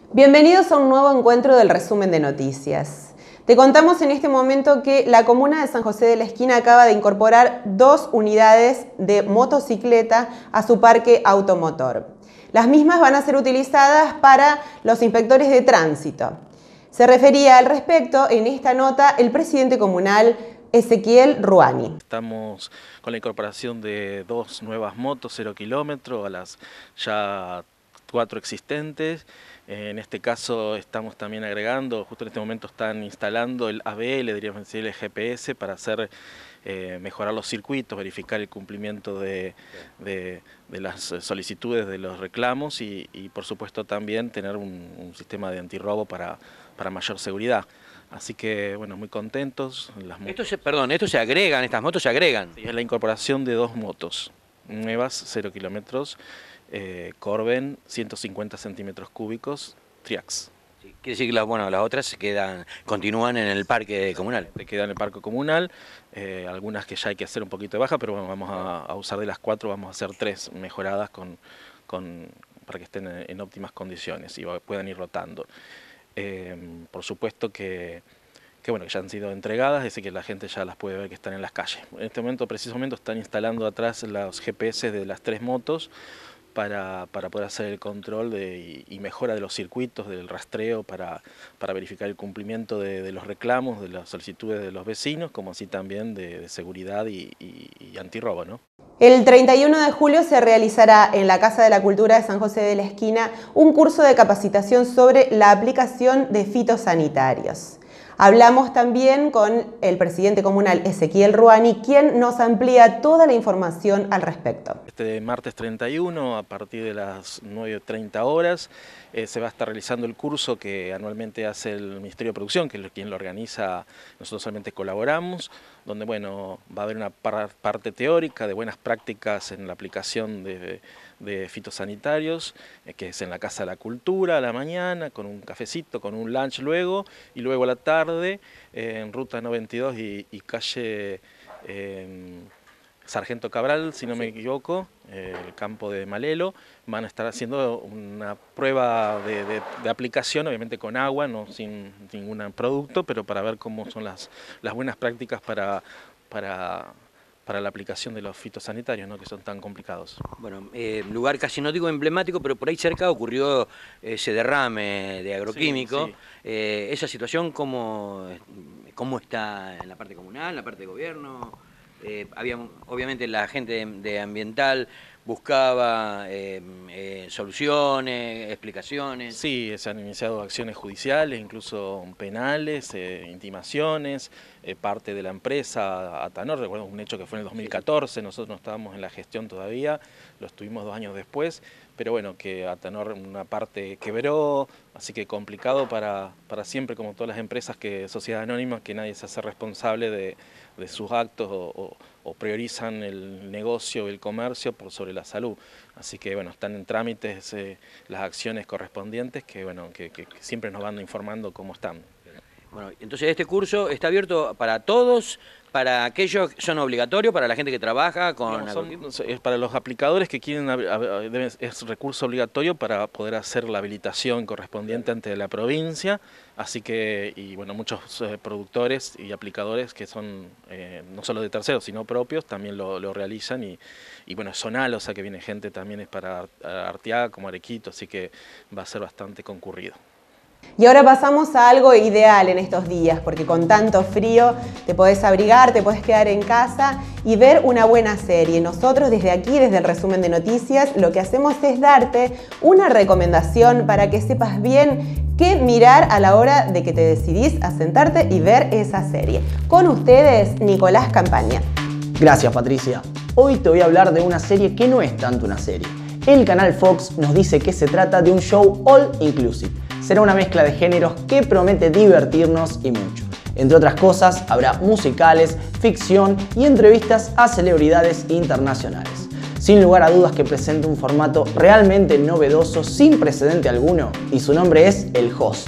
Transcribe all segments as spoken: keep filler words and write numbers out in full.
Bienvenidos a un nuevo encuentro del resumen de noticias. Te contamos en este momento que la comuna de San José de la Esquina acaba de incorporar dos unidades de motocicleta a su parque automotor. Las mismas van a ser utilizadas para los inspectores de tránsito. Se refería al respecto en esta nota el presidente comunal Ezequiel Ruani. Estamos con la incorporación de dos nuevas motos cero kilómetros a las ya cuatro existentes. En este caso estamos también agregando, justo en este momento están instalando el A B L, diríamos decir el G P S, para hacer eh, mejorar los circuitos, verificar el cumplimiento de, de, de las solicitudes de los reclamos y, y por supuesto también tener un, un sistema de antirrobo para, para mayor seguridad. Así que, bueno, muy contentos. Las esto se, perdón, ¿esto se agregan, estas motos se agregan? Sí, es la incorporación de dos motos nuevas, cero kilómetros, eh, Corben, ciento cincuenta centímetros cúbicos, Triax. Sí, quiere decir que las, bueno, las otras se quedan, continúan en el parque comunal. Se quedan en el parque comunal, eh, algunas que ya hay que hacer un poquito de baja, pero bueno, vamos a, a usar de las cuatro, vamos a hacer tres mejoradas con, con, para que estén en, en óptimas condiciones y puedan ir rotando. Eh, por supuesto que, que, bueno, que ya han sido entregadas, es decir que la gente ya las puede ver que están en las calles. En este momento, precisamente, están instalando atrás los G P S de las tres motos para, para poder hacer el control de, y, y mejora de los circuitos, del rastreo, para, para verificar el cumplimiento de, de los reclamos, de las solicitudes de los vecinos, como así también de, de seguridad y, y, y antirrobo, ¿no? El treinta y uno de julio se realizará en la Casa de la Cultura de San José de la Esquina un curso de capacitación sobre la aplicación de fitosanitarios. Hablamos también con el presidente comunal Ezequiel Ruani, quien nos amplía toda la información al respecto. Este martes treinta y uno, a partir de las nueve y treinta horas, eh, se va a estar realizando el curso que anualmente hace el Ministerio de Producción, que es quien lo organiza, nosotros solamente colaboramos, donde bueno, va a haber una par parte teórica de buenas prácticas en la aplicación de, de fitosanitarios, eh, que es en la Casa de la Cultura a la mañana, con un cafecito, con un lunch luego, y luego a la tarde, eh, en Ruta noventa y dos y, y calle eh, Sargento Cabral, si no me equivoco, eh, el campo de Malelo, van a estar haciendo una prueba de, de, de aplicación, obviamente con agua, no sin ningún producto, pero para ver cómo son las, las buenas prácticas para, para, para la aplicación de los fitosanitarios, ¿no?, que son tan complicados. Bueno, eh, lugar casi no digo emblemático, pero por ahí cerca ocurrió ese derrame de agroquímico. Sí, sí. Eh, esa situación, ¿cómo, ¿cómo está en la parte comunal, en la parte de gobierno? Eh, había, obviamente la gente de, de ambiental buscaba eh, eh, soluciones, explicaciones. Sí, se han iniciado acciones judiciales, incluso penales, eh, intimaciones, eh, parte de la empresa Atanor, recuerdo un hecho que fue en el dos mil catorce, nosotros no estábamos en la gestión todavía, lo estuvimos dos años después, pero bueno, que Atanor una parte quebró, así que complicado para, para siempre, como todas las empresas, que sociedad anónima, que nadie se hace responsable de, de sus actos o, o, o priorizan el negocio, el comercio por sobre la salud. Así que bueno, están en trámites eh, las acciones correspondientes que, bueno, que, que, que siempre nos van informando cómo están. Bueno, entonces este curso está abierto para todos, para aquellos que son obligatorios, para la gente que trabaja con... No, son, es para los aplicadores que quieren, es recurso obligatorio para poder hacer la habilitación correspondiente ante la provincia, así que, y bueno, muchos eh, productores y aplicadores que son eh, no solo de terceros, sino propios, también lo, lo realizan y, y bueno, Zonal, o sea que viene gente también es para Arteaga como Arequito, así que va a ser bastante concurrido. Y ahora pasamos a algo ideal en estos días, porque con tanto frío te podés abrigar, te podés quedar en casa y ver una buena serie. Nosotros desde aquí, desde el resumen de noticias, lo que hacemos es darte una recomendación para que sepas bien qué mirar a la hora de que te decidís a sentarte y ver esa serie. Con ustedes, Nicolás Campaña. Gracias, Patricia. Hoy te voy a hablar de una serie que no es tanto una serie. El canal Fox nos dice que se trata de un show all inclusive. Será una mezcla de géneros que promete divertirnos y mucho. Entre otras cosas, habrá musicales, ficción y entrevistas a celebridades internacionales. Sin lugar a dudas que presenta un formato realmente novedoso, sin precedente alguno, y su nombre es El Host.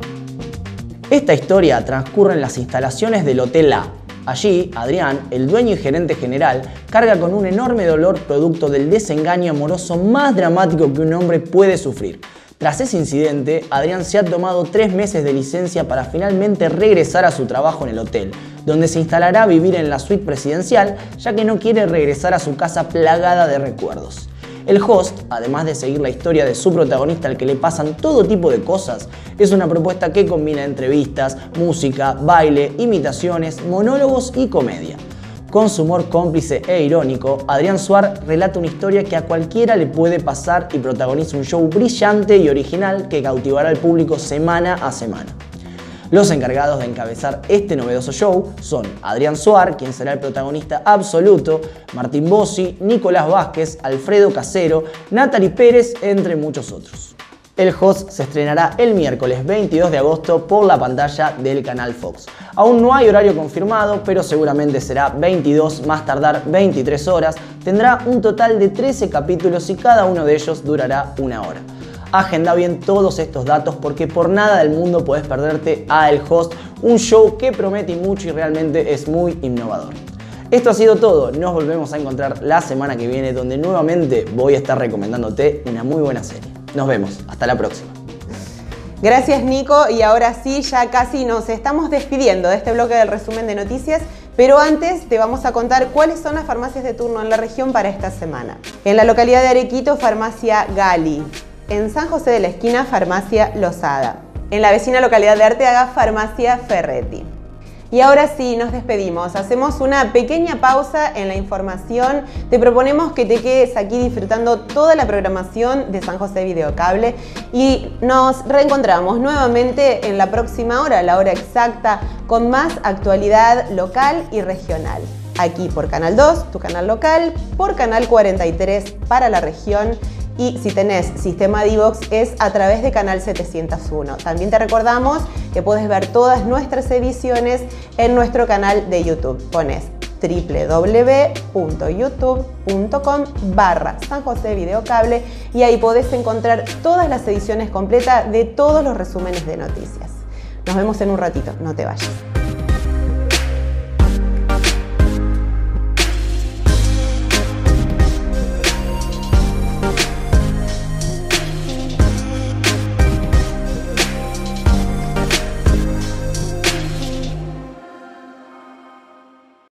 Esta historia transcurre en las instalaciones del Hotel A. Allí, Adrián, el dueño y gerente general, carga con un enorme dolor producto del desengaño amoroso más dramático que un hombre puede sufrir. Tras ese incidente, Adrián se ha tomado tres meses de licencia para finalmente regresar a su trabajo en el hotel, donde se instalará a vivir en la suite presidencial, ya que no quiere regresar a su casa plagada de recuerdos. El host, además de seguir la historia de su protagonista al que le pasan todo tipo de cosas, es una propuesta que combina entrevistas, música, baile, imitaciones, monólogos y comedia. Con su humor cómplice e irónico, Adrián Suar relata una historia que a cualquiera le puede pasar y protagoniza un show brillante y original que cautivará al público semana a semana. Los encargados de encabezar este novedoso show son Adrián Suar, quien será el protagonista absoluto, Martín Bossi, Nicolás Vázquez, Alfredo Casero, Natalie Pérez, entre muchos otros. El host se estrenará el miércoles veintidós de agosto por la pantalla del canal Fox. Aún no hay horario confirmado, pero seguramente será veintidós, más tardar veintitrés horas. Tendrá un total de trece capítulos y cada uno de ellos durará una hora. Agenda bien todos estos datos porque por nada del mundo podés perderte a El Host, un show que promete mucho y realmente es muy innovador. Esto ha sido todo, nos volvemos a encontrar la semana que viene donde nuevamente voy a estar recomendándote una muy buena serie. Nos vemos, hasta la próxima. Gracias Nico, y ahora sí, ya casi nos estamos despidiendo de este bloque del resumen de noticias, pero antes te vamos a contar cuáles son las farmacias de turno en la región para esta semana. En la localidad de Arequito, farmacia Gali. En San José de la Esquina, farmacia Losada. En la vecina localidad de Arteaga, farmacia Ferretti. Y ahora sí, nos despedimos. Hacemos una pequeña pausa en la información. Te proponemos que te quedes aquí disfrutando toda la programación de San José Videocable y nos reencontramos nuevamente en la próxima hora, la hora exacta, con más actualidad local y regional. Aquí por Canal dos, tu canal local, por Canal cuarenta y tres para la región. Y si tenés sistema Divox es a través de Canal setecientos uno. También te recordamos que puedes ver todas nuestras ediciones en nuestro canal de YouTube. Pones w w w punto youtube punto com barra San José Videocable y ahí podés encontrar todas las ediciones completas de todos los resúmenes de noticias. Nos vemos en un ratito, no te vayas.